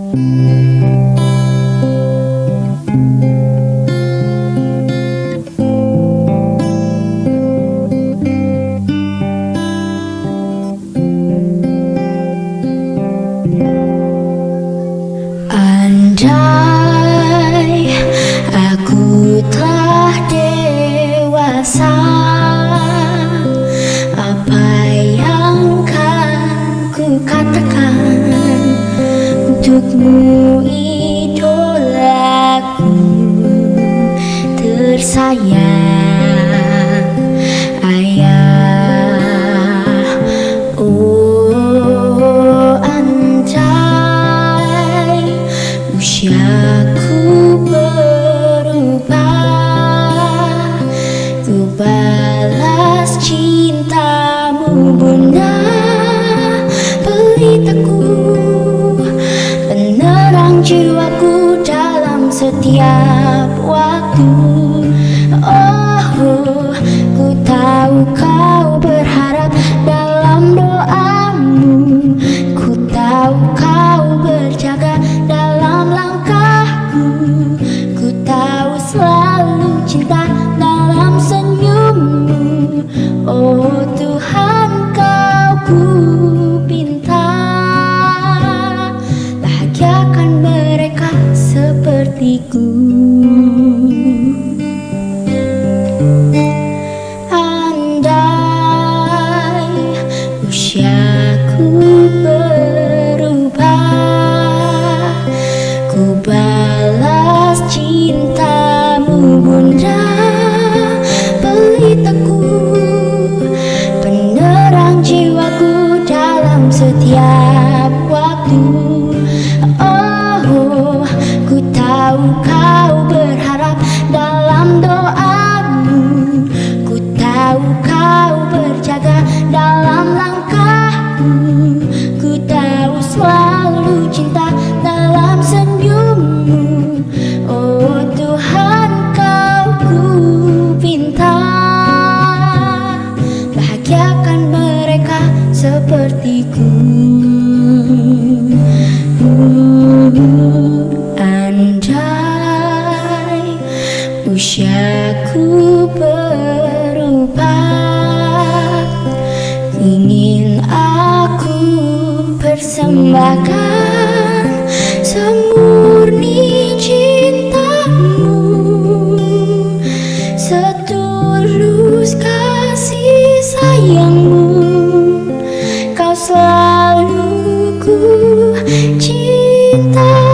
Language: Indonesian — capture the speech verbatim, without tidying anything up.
Andai aku telah dewasa, apa yang kan ku katakan untukmu, idolaku tersayang, ayah. Oh, andai usiaku berubah, ku balas cintamu bunda, pelitaku, penerang jiwaku dalam setiap waktu. Oh, ku tahu kau berharap dalam doamu, ku tahu kau berjaga dalam langkahku, ku tahu selalu cinta dalam senyummu. Oh Tuhan, kau ku pinta, bahagiakan mereka sepertiku. Andai usiaku berubah, ku balas cintamu bunda, pelitaku, penerang jiwaku dalam setiap waktu. Oh, ku tahu kau berharap dalam doamu, ku tahu kau berjaga dalam langkahku, ku tahu selalu cinta dalam senyummu. Oh Tuhan, kau ku pinta, bahagiakan mereka sepertiku. Andai usiaku berubah, ingin aku persembahkan semurni cintamu, setulus kasih sayangmu, kau selalu ku cinta.